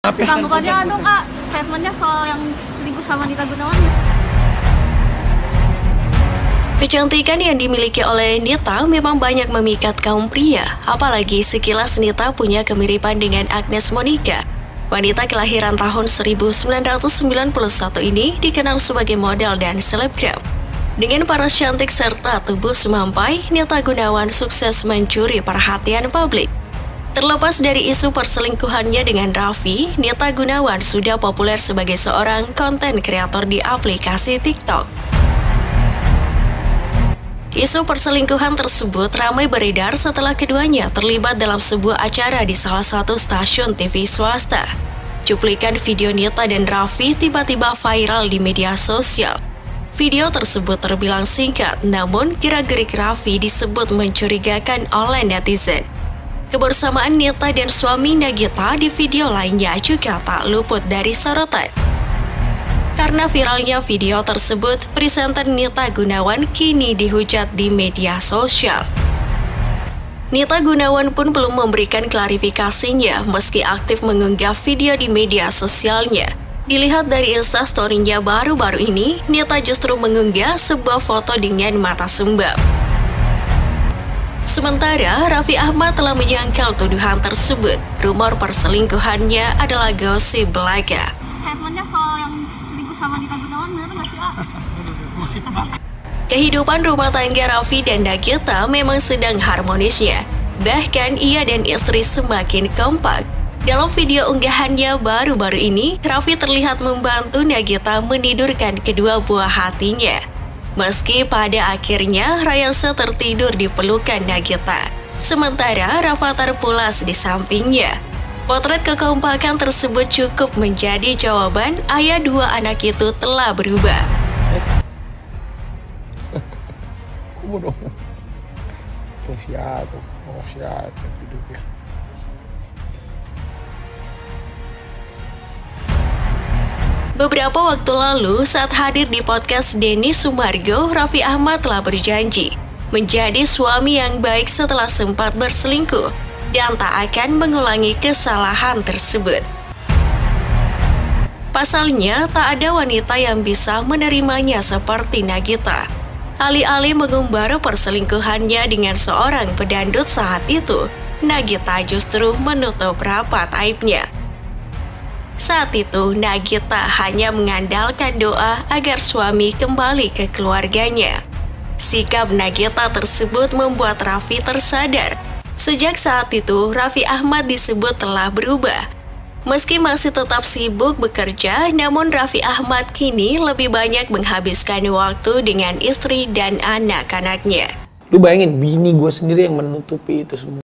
Tanggapannya Kak, statementnya soal yang selingkuh sama Nita Gunawan. Kecantikan yang dimiliki oleh Nita memang banyak memikat kaum pria, apalagi sekilas Nita punya kemiripan dengan Agnes Monica. Wanita kelahiran tahun 1991 ini dikenal sebagai model dan selebgram. Dengan paras cantik serta tubuh semampai, Nita Gunawan sukses mencuri perhatian publik. Terlepas dari isu perselingkuhannya dengan Raffi, Nita Gunawan sudah populer sebagai seorang konten kreator di aplikasi TikTok. Isu perselingkuhan tersebut ramai beredar setelah keduanya terlibat dalam sebuah acara di salah satu stasiun TV swasta. Cuplikan video Nita dan Raffi tiba-tiba viral di media sosial. Video tersebut terbilang singkat, namun gerak-gerik Raffi disebut mencurigakan oleh netizen. Kebersamaan Nita dan suami Nagita di video lainnya juga tak luput dari sorotan. Karena viralnya video tersebut, presenter Nita Gunawan kini dihujat di media sosial. Nita Gunawan pun belum memberikan klarifikasinya meski aktif mengunggah video di media sosialnya. Dilihat dari instastory-nya baru-baru ini, Nita justru mengunggah sebuah foto dengan mata sembab. Sementara, Raffi Ahmad telah menyangkal tuduhan tersebut. Rumor perselingkuhannya adalah gosip belaka. Statementnya soal yang selingkuh sama Nita Gunawan, benar nggak sih, Kak? Kehidupan rumah tangga Raffi dan Nagita memang sedang harmonisnya. Bahkan ia dan istri semakin kompak. Dalam video unggahannya baru-baru ini, Raffi terlihat membantu Nagita menidurkan kedua buah hatinya. Meski pada akhirnya Rayansa tertidur di pelukan Nagita, sementara Rafathar pulas di sampingnya. Potret kekompakan tersebut cukup menjadi jawaban ayah dua anak itu telah berubah. Beberapa waktu lalu, saat hadir di podcast Denny Sumargo, Raffi Ahmad telah berjanji menjadi suami yang baik setelah sempat berselingkuh dan tak akan mengulangi kesalahan tersebut. Pasalnya, tak ada wanita yang bisa menerimanya seperti Nagita. Alih-alih mengumbar perselingkuhannya dengan seorang pedangdut saat itu, Nagita justru menutup rapat aibnya. Saat itu, Nagita hanya mengandalkan doa agar suami kembali ke keluarganya. Sikap Nagita tersebut membuat Raffi tersadar. Sejak saat itu, Raffi Ahmad disebut telah berubah. Meski masih tetap sibuk bekerja, namun Raffi Ahmad kini lebih banyak menghabiskan waktu dengan istri dan anak-anaknya. Lu bayangin, bini gue sendiri yang menutupi itu semua.